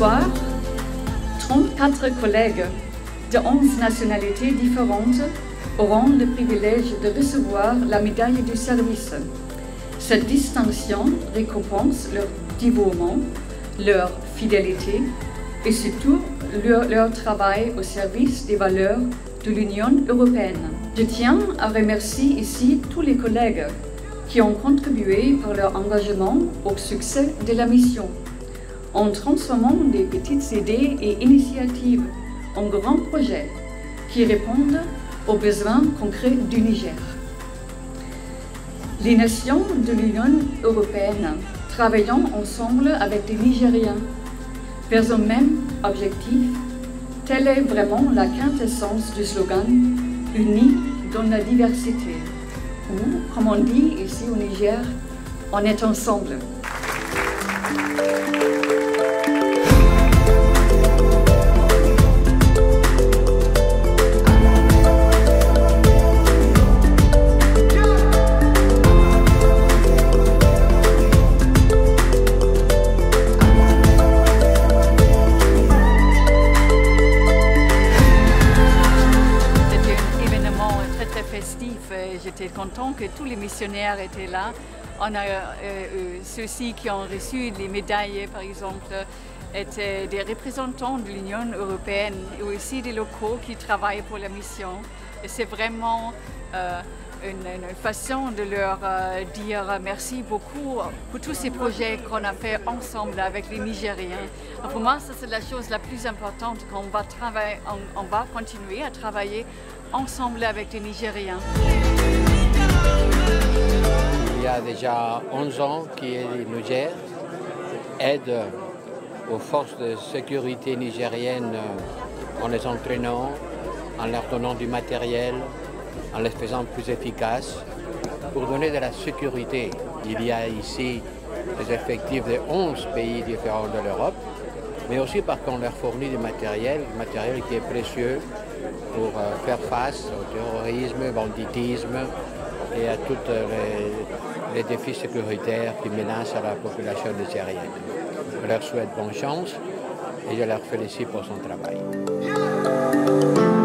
soir, 34 collègues de 11 nationalités différentes auront le privilège de recevoir la médaille du service. Cette distinction récompense leur dévouement, leur fidélité et surtout leur travail au service des valeurs de l'Union européenne. Je tiens à remercier ici tous les collègues qui ont contribué par leur engagement au succès de la mission, en transformant des petites idées et initiatives en grands projets qui répondent aux besoins concrets du Niger. Les nations de l'Union européenne travaillent ensemble avec les Nigériens vers un même objectif. Telle est vraiment la quintessence du slogan « Unis dans la diversité » ou, comme on dit ici au Niger, on est ensemble. J'étais content que tous les missionnaires étaient là. On a ceux-ci qui ont reçu les médailles, par exemple, étaient des représentants de l'Union européenne et aussi des locaux qui travaillent pour la mission. Et c'est vraiment une façon de leur dire merci beaucoup pour tous ces projets qu'on a fait ensemble avec les Nigériens. Pour moi, ça c'est la chose la plus importante, qu'on va travailler, on va continuer à travailler ensemble avec les Nigériens. Il y a déjà 11 ans que le Niger aide aux forces de sécurité nigériennes en les entraînant, en leur donnant du matériel, en les faisant plus efficaces pour donner de la sécurité. Il y a ici des effectifs de 11 pays différents de l'Europe, mais aussi parce qu'on leur fournit du matériel qui est précieux pour faire face au terrorisme, au banditisme et à tous les défis sécuritaires qui menacent la population nigérienne. Je leur souhaite bonne chance et je leur félicite pour son travail.